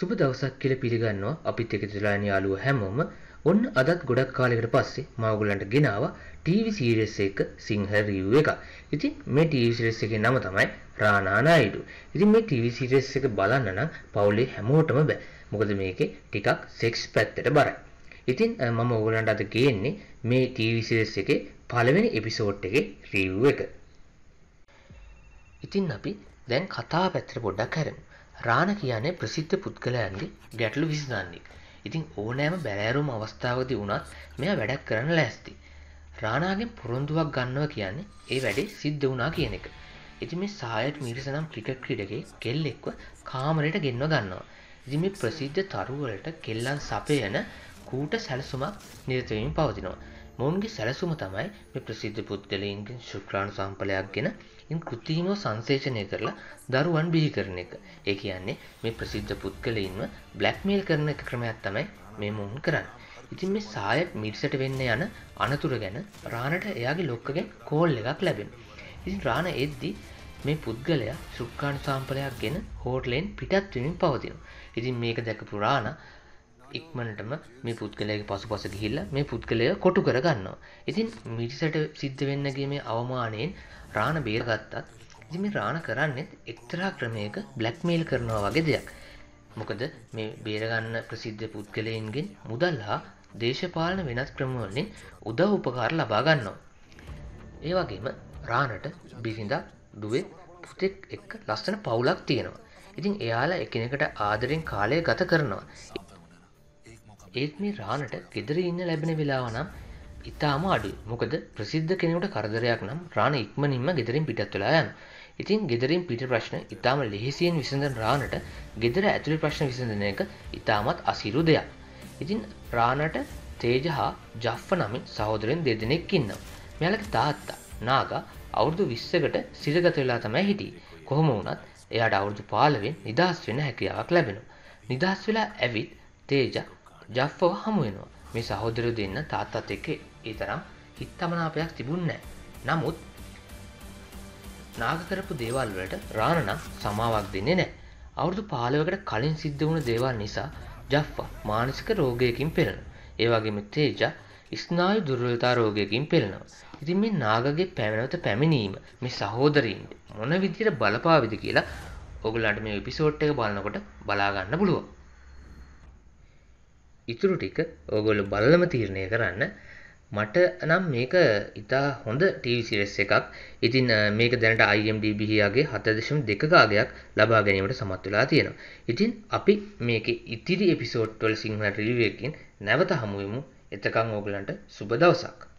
සුබ දවසක් කියලා පිළිගන්නවා අපිත් එක්ක ඉඳලා ඉන්න යාළුවෝ හැමෝම. ඔන්න අදත් ගොඩක් කාලයකට පස්සේ මම ඔයගලන්ට ගෙනාවා ටීවී සීරීස් එක සිංහල රිවිව් එක. ඉතින් මේ ටීවී සීරීස් එකේ නම තමයි රානා නායිඩු. ඉතින් මේ ටීවී සීරීස් එක බලන්න නම් පවුලේ හැමෝටම බෑ. මොකද මේකේ ටිකක් සෙක්ස් පැත්තට බරයි. ඉතින් මම ඔයගලන්ට අද ගේන්නේ මේ ටීවී සීරීස් එකේ පළවෙනි එපිසෝඩ් එකේ රිවිව් එක. ඉතින් අපි දැන් කතාව පැත්තට පොඩ්ඩක් හැරෙමු. රාන කියන්නේ ප්‍රසිද්ධ පුද්ගලයන්ගේ ගැටලු විසඳන්නේ. ඉතින් ඕනෑම බැලෑරුම් අවස්ථාවකදී වුණත් මෙයා වැඩක් කරන්න ලෑස්ති. රානාගෙන් පොරොන්දුවක් ගන්නවා කියන්නේ ඒ වැඩේ සිද්ධ වුණා කියන එක. ඉතින් මේ සායට් මීරස නම් ක්‍රිකට් ක්‍රීඩකයෙක් කෙල්ලෙක්ව කාමරයට ගෙන්ව ගන්නවා. ඉතින් මේ ප්‍රසිද්ධ තරුවලට කෙල්ලන් සපයන කූට සැලසුමක් නිරත වෙමින් පවතිනවා. මොවුන්ගේ සැලසුම තමයි මේ ප්‍රසිද්ධ පුද්ගලයන්ගෙන් ශුක්‍රාණු සම්පලයක් ගෙන ඉන් කෘත්‍රිමව සංසේචනය කරලා දරුවන් බිහි කරන එක. ඒ කියන්නේ මේ ප්‍රසිද්ධ පුද්ගලයින්ව බ්ලැක්මේල් කරන එක ක්‍රමයක් තමයි මේ මොවුන් කරන්නේ. ඉතින් මේ සායට් මිරිසට වෙන්න යන අනතුර ගැන රානට එයාගේ ලොක්කගෙන් කෝල් එකක් ලැබෙනවා. ඉතින් රාන එද්දි මේ පුද්ගලයා ශුක්‍රාණු සම්පලයක් ගෙන හෝටලෙන් පිටත් වෙමින් පවතිනවා. ඉතින් මේක දැකපු රාන ඉක්මනටම මේ පුද්ගලයාගේ පසුපස ගිහිල්ලා මේ පුද්ගලයාව කොටු කර ගන්නවා. ඉතින් මිරිසට සිද්ධ වෙන්න ගිය මේ අවමානයෙන් රාන බේරගත්තත් ඉතින් මේ රාන කරන්නේ එක්තරා ක්‍රමයක බ්ලැක්මේල් කරනවා වගේ දෙයක්. මොකද මේ බේරගන්න ප්‍රසිද්ධ පුද්ගලයන්ගෙන් මුදල් හා දේශපාලන වෙනස් ක්‍රම වලින් උදව් උපකාර ලබා ගන්නවා. ඒ වගේම රානට බිරිඳක්, දුවේ, පුතෙක් එක්ක ලස්සන පවුලක් තියෙනවා. ඉතින් එයාලා එකිනෙකට ආදරෙන් කාලය ගත කරනවා. ඒත් මේ රානට ගෙදර ඉන්න ලැබෙන වෙලාව නම් ඉතාම අඩුයි. මොකද ප්‍රසිද්ධ කෙනෙකුට කරදරයක් නම් රාන ඉක්මනින්ම ගෙදරින් පිටත් වෙලා යනවා. ඉතින් ගෙදරින් පිට ප්‍රශ්න ඉතාම ලෙහෙසියෙන් විසඳන රානට ගෙදර ඇතුළේ ප්‍රශ්න විසඳන එක ඉතාමත් අසීරු දෙයක්. ඉතින් රානට තේජ හා ජෆ්ෆ නමින් සහෝදරයන් දෙදෙනෙක් ඉන්නවා. මෙයාලගේ තාත්තා නාගා අවුරුදු 20කට සිරගත වෙලා තමයි හිටියේ. කොහොම වුණත් එයාට අවුරුදු 15න් නිදහස් වෙන්න හැකියාවක් ලැබෙනවා. නිදහස් වෙලා ඇවිත් තේජ ජෆ්ෆව හමු වෙනවා. මේ සහෝදරයෝ දෙන්න තාත්තත් එක්ක ඒ තරම් හිතමනාපයක් තිබුණේ නැහැ. නමුත් නාග කරපු දේවල් වලට රාන නම් සමාවක් දෙන්නේ නැහැ. අවුරුදු 15කට කලින් සිද්ධ වුණු දේවල් නිසා ජෆ්ෆා මානසික රෝගයකින් පෙළෙනවා. ඒ වගේම තේජ ස්නායු දුර්වලතා රෝගයකින් පෙළෙනවා. ඉතින් මේ නාගගේ පැමිණවත පැමිණීම මේ සහෝදරින්ට මොන විදිහට බලපාවිද කියලා ඔයගොල්ලන්ට මේ එපිසෝඩ් එක බලනකොට බලා ගන්න පුළුවන්. ඉතුරු ටික ඔයගොල්ලෝ බලලම තීරණය කරන්න. මට නම් මේක ඉතා හොඳ ටීවී සීරීස් එකක්. ඉතින් මේක දැනට IMDb එකේ 7.2 අගයක් ලබා ගැනීමට සමත් වෙලා තියෙනවා. ඉතින් අපි මේකේ ඉතිරි එපිසෝඩ් වල සිංහල රිවිව් එකකින් නැවත හමු වෙමු. එතකන් ඕගලන්ට සුබ දවසක්.